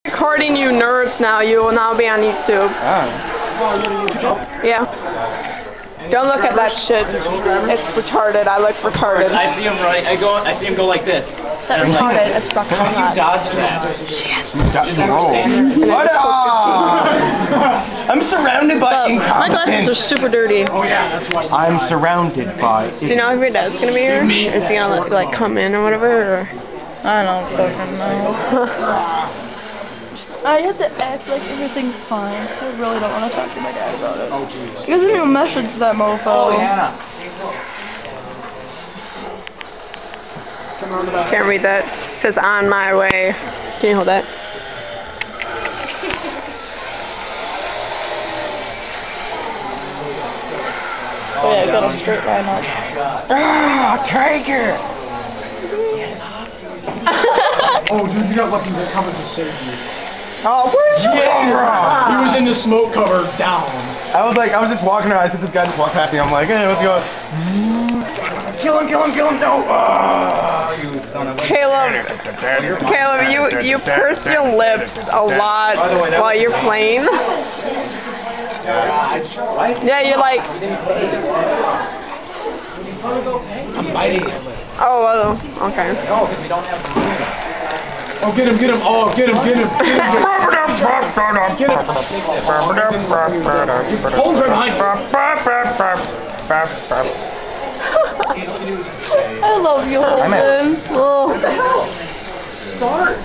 Recording you nerds now. You will now be on YouTube. Yeah. Don't look at that shit. It's retarded. I look retarded. I see him right. I see him go like this. That's retarded. It's fucking How do you hot. dodge that? She has I'm surrounded by my glasses are super dirty. Oh yeah, that's why. I'm surrounded by. Do you know if your dad's gonna be here? Is he gonna like come in or whatever? Or? I don't fucking know. I have to act like everything's fine, so I really don't want to talk to my dad about it. Oh jeez. He doesn't even message that mofo. Oh yeah. Can't read that. It says on my way. Can you hold that? Oh yeah, I got a straight line up. Ah, tiger! Oh, dude, you got lucky that cover just saved you. Oh, where's you? He was in the smoke cover down. I was just walking around. I said this guy just walked past me. I'm like, hey, what's going on? Kill him, no! You son of a... Caleb, you purse your lips a lot while you're playing. Yeah, you're like... I'm biting it. Oh, well, okay. No, because we don't have room. Oh, get him. Oh, get him. Get him. Hold right behind I love you, Holden. Oh. What the hell? Start.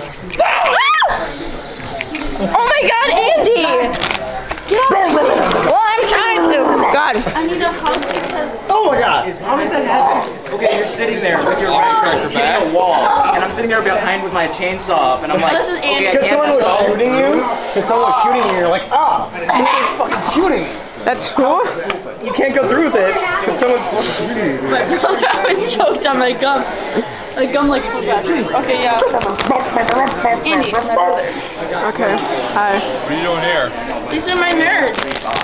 Oh my God, Andy! Get off me! Well, I'm trying to. God. I need a hug because... Oh my God! How does that happen? Okay, you're sitting there with your firecracker back a wall, and I'm sitting there behind with my chainsaw up, and I'm like, This is Andy. okay, I Because can't someone was mess up. shooting you. Because someone was shooting you. You're like, ah! Someone's fucking shooting me. That's who? You can't go through with it because someone's fucking shooting you. My brother, I was choked on my gum. My gum like flew back. Okay, yeah. Andy, my brother. Okay, hi. What are you doing here? These are my nerds.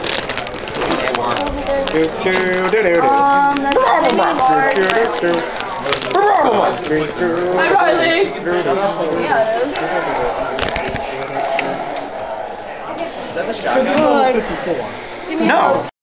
Hi, Riley. Yeah, it is. Is that the shotgun? No.